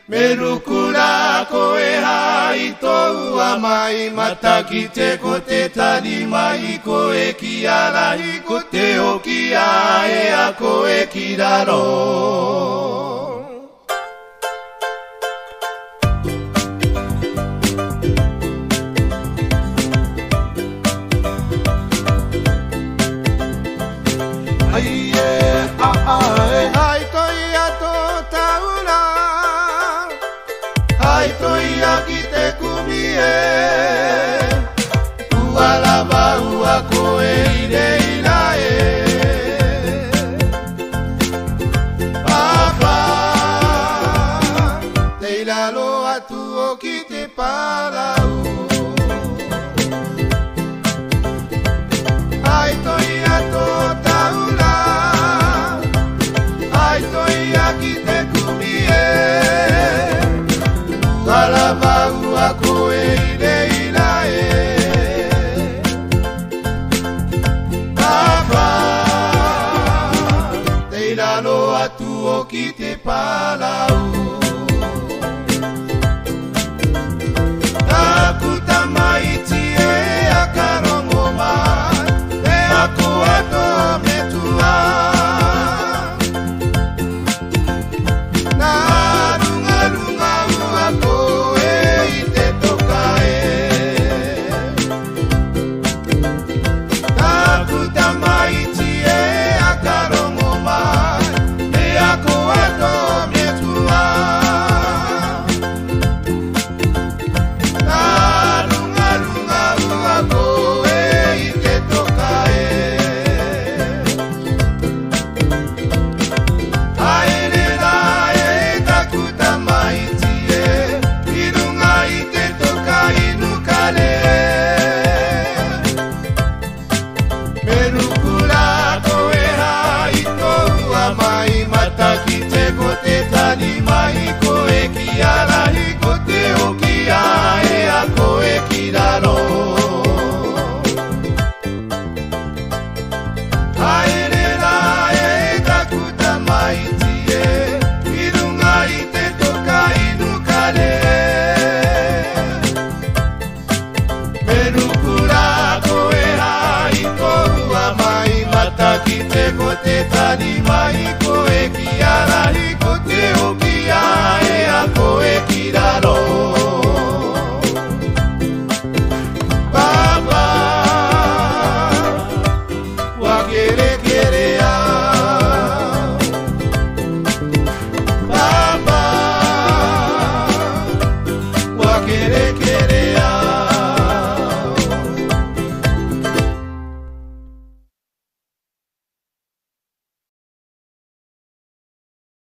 Merukura koe hai toua mai, mataki te ko te tani mai, koe ki arahi ko te oki a e a koe ki raro. Ai toi ato taura, ai toi aki te kumie, ua lava ua koe ire ira e. Papa, te iralo atu o ki te parau. Ai toi ato taura, ai toi aki te kumie, ua lava ua koe ire ira e. Papa, te iralo atu o ki te palau. Aku tamaiti e a karongo mai, e aku ato me tua. Mataki te ko te tani mai, koe ki arahi ko te oki a e a koe ki raro. Haere rā e taku tamaiti e, i runga i te toka inu kare. Merukura koe hai korua mai, mataki te ko te tani mai, koe ki arahi ko te oki a e a koe ki raro. Papa, wakere kere a. Papa, wakere kere a.